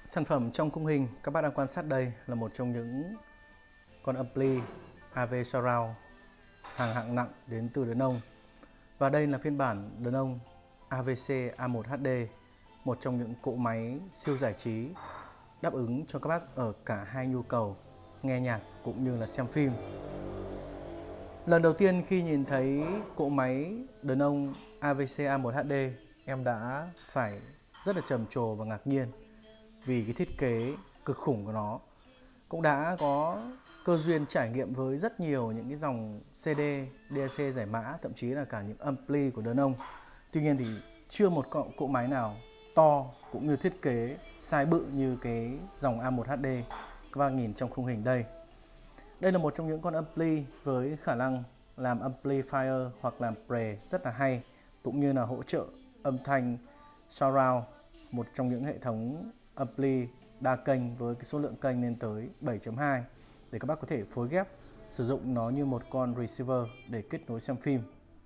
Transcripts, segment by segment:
Sản phẩm trong khung hình các bác đang quan sát đây là một trong những con ampli AV Surround hàng hạng nặng đến từ Denon. Và đây là phiên bản Denon AVC A1 HD, một trong những cỗ máy siêu giải trí đáp ứng cho các bác ở cả hai nhu cầu nghe nhạc cũng như là xem phim. Lần đầu tiên khi nhìn thấy cỗ máy Denon AVC A1 HD, em đã phải rất là trầm trồ và ngạc nhiên vì cái thiết kế cực khủng của nó. Cũng đã có cơ duyên trải nghiệm với rất nhiều những cái dòng CD, DAC giải mã, thậm chí là cả những ampli của Denon. Tuy nhiên thì chưa một cỗ máy nào to cũng như thiết kế size bự như cái dòng A1 HD các bác nhìn trong khung hình đây. Đây là một trong những con ampli với khả năng làm amplifier hoặc làm pre rất là hay, cũng như là hỗ trợ âm thanh surround, một trong những hệ thống ampli đa kênh với cái số lượng kênh lên tới 7.2 để các bác có thể phối ghép sử dụng nó như một con receiver để kết nối xem phim.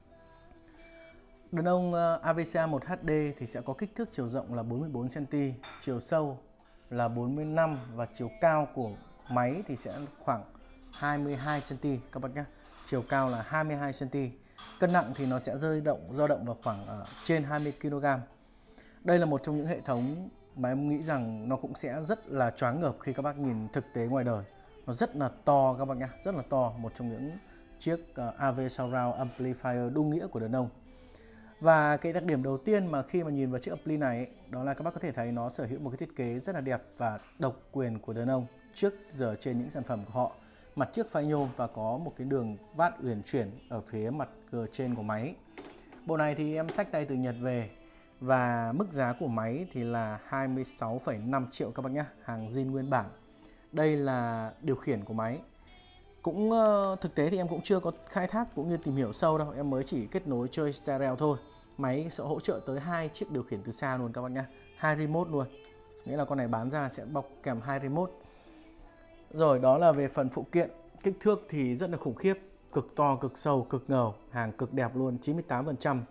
Denon AVC 1 HD thì sẽ có kích thước chiều rộng là 44 cm, chiều sâu là 45 và chiều cao của máy thì sẽ khoảng 22 cm các bác nhé. Chiều cao là 22 cm. Cân nặng thì nó sẽ dao động vào khoảng trên 20 kg. Đây là một trong những hệ thống mà em nghĩ rằng nó cũng sẽ rất là choáng ngợp khi các bác nhìn thực tế ngoài đời. Nó rất là to các bác nhé, rất là to, một trong những chiếc AV Surround Amplifier đúng nghĩa của Denon. Và cái đặc điểm đầu tiên mà khi mà nhìn vào chiếc ampli này ấy, đó là các bác có thể thấy nó sở hữu một cái thiết kế rất là đẹp và độc quyền của Denon trước giờ trên những sản phẩm của họ. Mặt trước phay nhôm và có một cái đường vát uyển chuyển ở phía mặt trên của máy. Bộ này thì em xách tay từ Nhật về và mức giá của máy thì là 26,5 triệu các bác nhé, hàng zin nguyên bản. Đây là điều khiển của máy. Cũng thực tế thì em cũng chưa có khai thác cũng như tìm hiểu sâu đâu, em mới chỉ kết nối chơi stereo thôi. Máy sẽ hỗ trợ tới 2 chiếc điều khiển từ xa luôn các bác nhé, 2 remote luôn. Nghĩa là con này bán ra sẽ bọc kèm 2 remote. Rồi đó là về phần phụ kiện. Kích thước thì rất là khủng khiếp, cực to, cực sâu, cực ngầu, hàng cực đẹp luôn, 98%.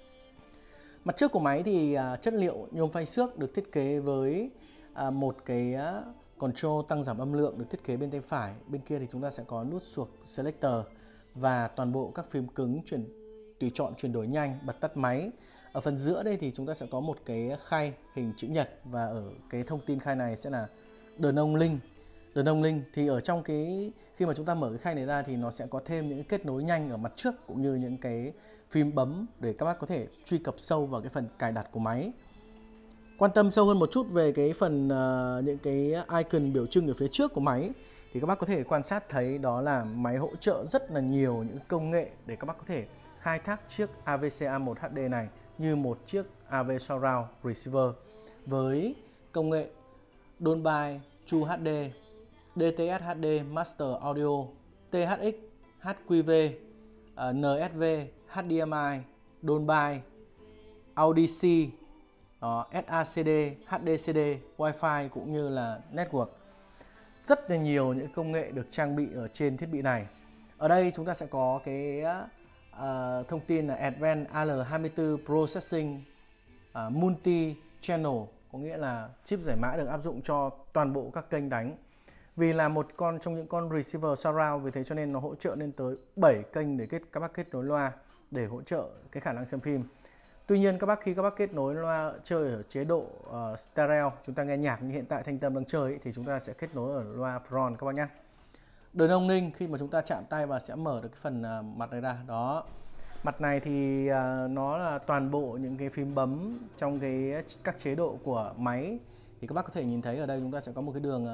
Mặt trước của máy thì chất liệu nhôm phay xước được thiết kế với một cái control tăng giảm âm lượng được thiết kế bên tay phải. Bên kia thì chúng ta sẽ có nút suộc selector và toàn bộ các phím cứng tùy chọn chuyển đổi nhanh, bật tắt máy. Ở phần giữa đây thì chúng ta sẽ có một cái khay hình chữ nhật và ở cái thông tin khay này sẽ là Denon Link. Denon Link thì ở trong cái khi mà chúng ta mở cái khay này ra thì nó sẽ có thêm những kết nối nhanh ở mặt trước cũng như những cái phím bấm để các bác có thể truy cập sâu vào cái phần cài đặt của máy. Quan tâm sâu hơn một chút về cái phần những cái icon biểu trưng ở phía trước của máy thì các bác có thể quan sát thấy đó là máy hỗ trợ rất là nhiều những công nghệ để các bác có thể khai thác chiếc AVC A1 HD này như một chiếc AV Surround Receiver với công nghệ Dolby True HD, DTS HD Master Audio, THX, HQV, NSV, HDMI, Dolby, Audicy, SACD, HDCD, Wi-Fi cũng như là Network. Rất là nhiều những công nghệ được trang bị ở trên thiết bị này. Ở đây chúng ta sẽ có cái thông tin là Advanced AL24 Processing Multi-Channel, có nghĩa là chip giải mã được áp dụng cho toàn bộ các kênh đánh. Vì là một con trong những con receiver surround, vì thế cho nên nó hỗ trợ lên tới 7 kênh để các bác kết nối loa để hỗ trợ cái khả năng xem phim. Tuy nhiên khi các bác kết nối loa chơi ở chế độ stereo, chúng ta nghe nhạc như hiện tại Thanh Tâm đang chơi thì chúng ta sẽ kết nối ở loa front các bác nhé. Denon Link khi mà chúng ta chạm tay vào sẽ mở được cái phần mặt này ra. Đó. Mặt này thì nó là toàn bộ những cái phím bấm trong các chế độ của máy. Thì các bác có thể nhìn thấy ở đây chúng ta sẽ có một cái đường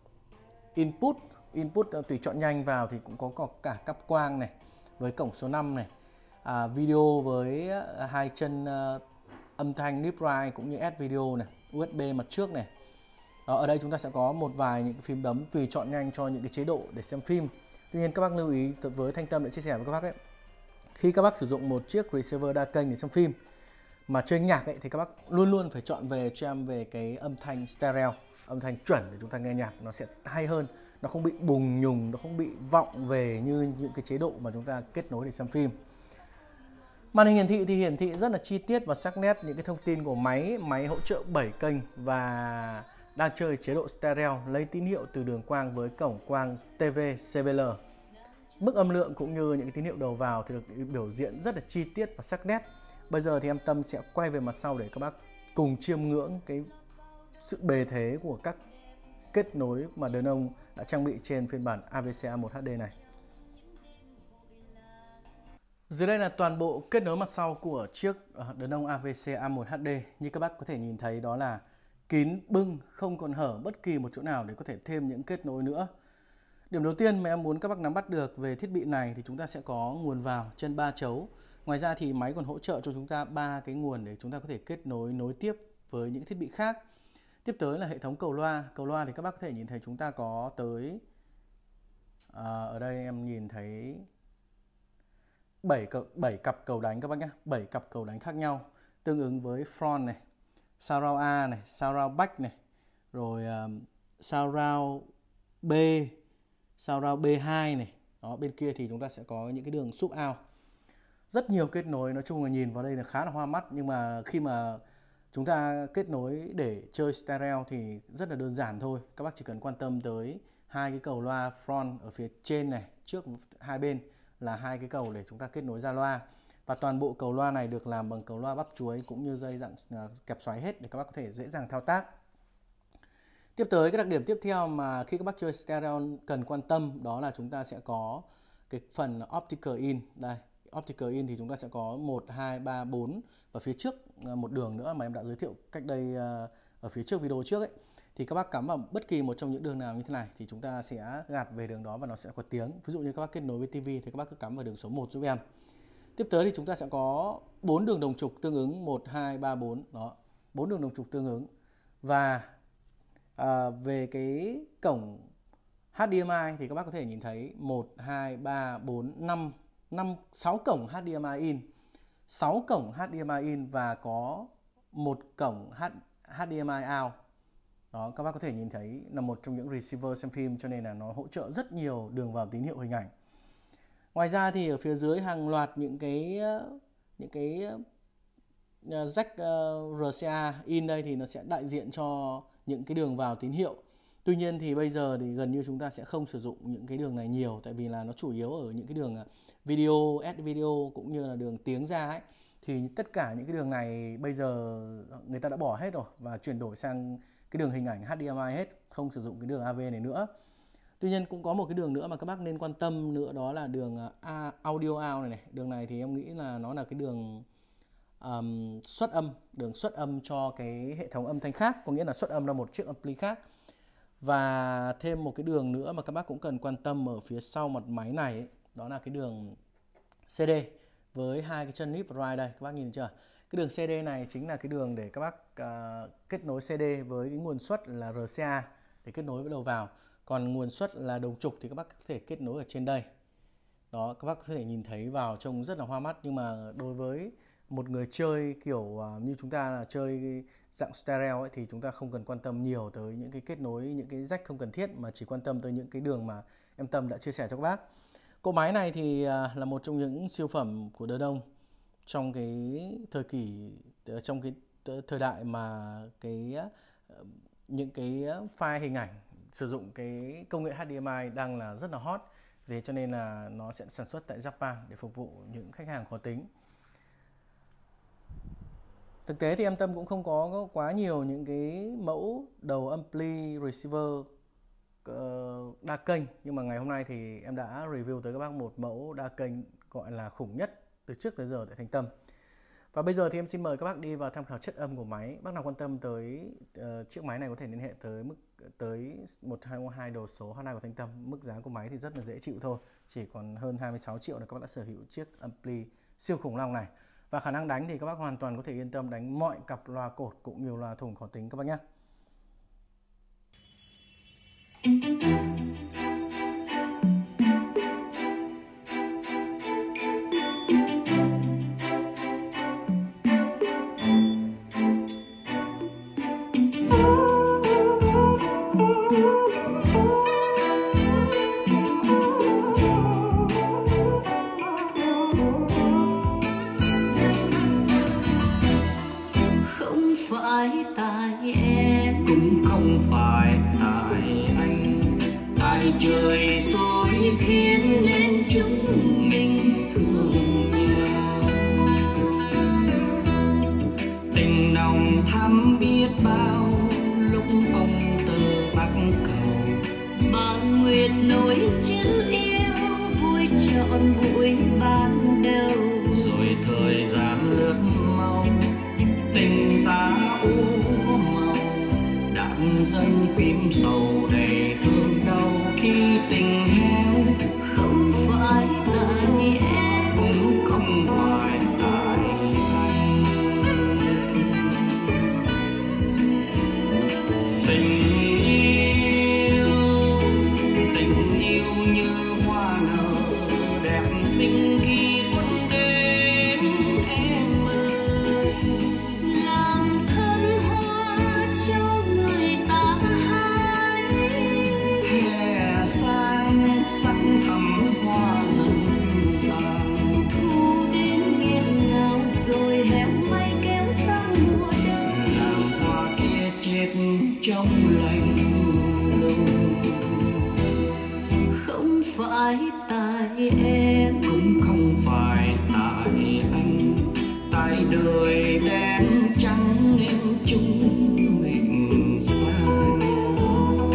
input tùy chọn nhanh vào thì cũng có cả cáp quang này với cổng số 5 này. Video với 2 chân âm thanh Nip Right cũng như S video này, USB mặt trước này. Đó, ở đây chúng ta sẽ có một vài những phím bấm tùy chọn nhanh cho những cái chế độ để xem phim. Tuy nhiên các bác lưu ý với Thanh Tâm đã chia sẻ với các bác ấy, khi các bác sử dụng một chiếc receiver đa kênh để xem phim mà chơi nhạc ấy, thì các bác luôn luôn phải chọn cho em về cái âm thanh stereo, âm thanh chuẩn để chúng ta nghe nhạc nó sẽ hay hơn, nó không bị bùng nhùng, nó không bị vọng về như những cái chế độ mà chúng ta kết nối để xem phim. Màn hình hiển thị thì hiển thị rất là chi tiết và sắc nét những cái thông tin của máy. Máy hỗ trợ 7 kênh và đang chơi chế độ stereo lấy tín hiệu từ đường quang với cổng quang TV CVL. Mức âm lượng cũng như những cái tín hiệu đầu vào thì được biểu diễn rất là chi tiết và sắc nét. Bây giờ thì em Tâm sẽ quay về mặt sau để các bác cùng chiêm ngưỡng cái sự bề thế của các kết nối mà Denon đã trang bị trên phiên bản AVC A1 HD này. Dưới đây là toàn bộ kết nối mặt sau của chiếc Denon AVC A1 HD. Như các bác có thể nhìn thấy đó là kín bưng, không còn hở bất kỳ một chỗ nào để có thể thêm những kết nối nữa. Điểm đầu tiên mà em muốn các bác nắm bắt được về thiết bị này thì chúng ta sẽ có nguồn vào chân 3 chấu. Ngoài ra thì máy còn hỗ trợ cho chúng ta 3 cái nguồn để chúng ta có thể kết nối tiếp với những thiết bị khác. Tiếp tới là hệ thống cầu loa. Cầu loa thì các bác có thể nhìn thấy chúng ta có tới ở đây em nhìn thấy 7 cặp cầu đánh các bác nhé, 7 cặp cầu đánh khác nhau tương ứng với front này, surround A này, surround back này, rồi surround B, surround B2 này. Đó, bên kia thì chúng ta sẽ có những cái đường sub out. Rất nhiều kết nối, nói chung là nhìn vào đây là khá là hoa mắt, nhưng mà khi mà chúng ta kết nối để chơi stereo thì rất là đơn giản thôi. Các bác chỉ cần quan tâm tới hai cái cầu loa front ở phía trên này, trước hai bên là hai cái cầu để chúng ta kết nối ra loa. Và toàn bộ cầu loa này được làm bằng cầu loa bắp chuối cũng như dây dạng kẹp xoáy hết để các bác có thể dễ dàng thao tác. Tiếp tới cái đặc điểm tiếp theo mà khi các bác chơi stereo cần quan tâm đó là chúng ta sẽ có cái phần optical in. Đây, optical in thì chúng ta sẽ có 1, 2, 3, 4 và phía trước một đường nữa mà em đã giới thiệu cách đây ở phía trước video trước ấy. Thì các bác cắm vào bất kỳ một trong những đường nào như thế này thì chúng ta sẽ gạt về đường đó và nó sẽ có tiếng. Ví dụ như các bác kết nối với TV thì các bác cứ cắm vào đường số 1 giúp em. Tiếp tới thì chúng ta sẽ có 4 đường đồng trục tương ứng 1, 2, 3, 4. Đó, 4 đường đồng trục tương ứng. Và về cái cổng HDMI thì các bác có thể nhìn thấy 1, 2, 3, 4, 6 cổng HDMI in. 6 cổng HDMI in và có một cổng HDMI out. Đó, các bác có thể nhìn thấy là một trong những receiver xem phim, cho nên là nó hỗ trợ rất nhiều đường vào tín hiệu hình ảnh. Ngoài ra thì ở phía dưới hàng loạt những cái jack RCA in đây thì nó sẽ đại diện cho những cái đường vào tín hiệu. Tuy nhiên thì bây giờ thì gần như chúng ta sẽ không sử dụng những cái đường này nhiều, tại vì là nó chủ yếu ở những cái đường video, S-video cũng như là đường tiếng ra ấy. Thì tất cả những cái đường này bây giờ người ta đã bỏ hết rồi và chuyển đổi sang cái đường hình ảnh HDMI hết, không sử dụng cái đường AV này nữa. Tuy nhiên cũng có một cái đường nữa mà các bác nên quan tâm nữa, đó là đường audio out này. Đường này thì em nghĩ là nó là cái đường xuất âm, đường xuất âm cho cái hệ thống âm thanh khác, có nghĩa là xuất âm là một chiếc ampli khác. Và thêm một cái đường nữa mà các bác cũng cần quan tâm ở phía sau mặt máy này ấy, đó là cái đường CD với hai cái chân left và right đây, các bác nhìn chưa? Cái đường CD này chính là cái đường để các bác kết nối CD với cái nguồn xuất là RCA để kết nối với đầu vào. Còn nguồn xuất là đồng trục thì các bác có thể kết nối ở trên đây. Đó, các bác có thể nhìn thấy vào trông rất là hoa mắt, nhưng mà đối với một người chơi kiểu như chúng ta là chơi dạng stereo ấy, thì chúng ta không cần quan tâm nhiều tới những cái kết nối, những cái jack không cần thiết, mà chỉ quan tâm tới những cái đường mà em Tâm đã chia sẻ cho các bác. Cỗ máy này thì là một trong những siêu phẩm của Denon trong cái thời kỳ, trong cái thời đại mà những cái file hình ảnh sử dụng cái công nghệ HDMI đang là rất là hot. Vì cho nên là nó sẽ sản xuất tại Japan để phục vụ những khách hàng khó tính. Thực tế thì em Tâm cũng không có quá nhiều những cái mẫu đầu ampli receiver đa kênh, nhưng mà ngày hôm nay thì em đã review tới các bác một mẫu đa kênh gọi là khủng nhất từ trước tới giờ tại Thành Tâm. Và bây giờ thì em xin mời các bác đi vào tham khảo chất âm của máy. Bác nào quan tâm tới chiếc máy này có thể liên hệ tới 1212 đầu số hotline của Thành Tâm. Mức giá của máy thì rất là dễ chịu thôi, chỉ còn hơn 26 triệu là các bác đã sở hữu chiếc ampli siêu khủng long này. Và khả năng đánh thì các bác hoàn toàn có thể yên tâm đánh mọi cặp loa cột cũng như loa thùng khó tính các bác nhé. Không phải tại em cũng không phải tại anh, tại trời xối khiến nên chúng mình thương nhau. Tình nồng thắm biết bao lúc ông từ Bắc cầu, Bao nguyệt nối chữ yêu vui trọn buổi ban đầu. rồi thời gian lướt mau, tình ta u màu, đạn dân phim sầu đầy thương đau khi tình héo. Không phải tại em, Cũng không phải tại anh. Tình yêu như hoa nở đẹp xinh khi xuân đến em ơi. làm thân hoa cho người ta hái. Hè xanh sắc thắm hoa dần tàn, Thu đến nghẹn ngào rồi héo mây kéo sang mùa đông. làng hoa kia chết trong lạnh lùng. Không phải tại em, Cũng không phải tại anh, tại đời đen trắng nên chúng mình xa nhau.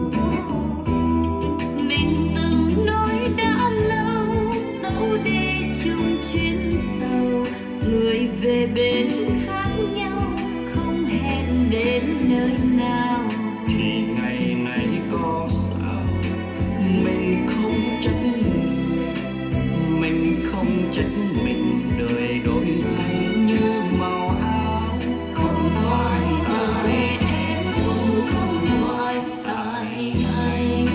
mình từng nói đã lâu dẫu đi chung chuyến tàu, người về bên khác nhau không hẹn đến nơi nào. Thì ngày này có sao mình không trách mình không trách mình, đời đổi thay như màu áo. Không phải tại em, cũng không phải tại anh.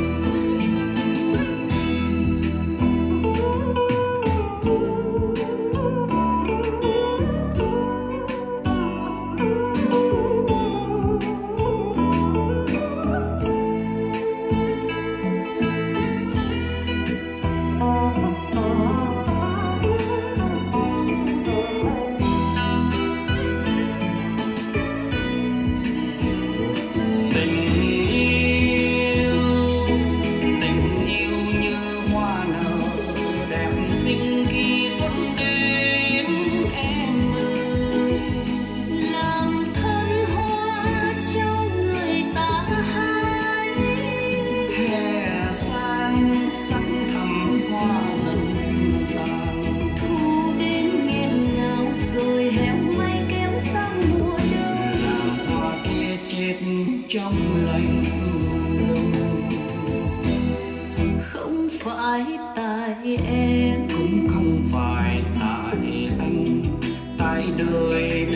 Tình yêu như hoa nở đẹp xinh khi xuân đến em ơi. Làm thân hoa cho người ta hái. Hè xanh sắc thắm hoa dần tàn, Thu đến nghẹn ngào rồi héo mây kéo sang mùa đông. làng hoa kia chết trong lạnh lùng. Không phải tại em, Cũng không phải tại anh, tại đời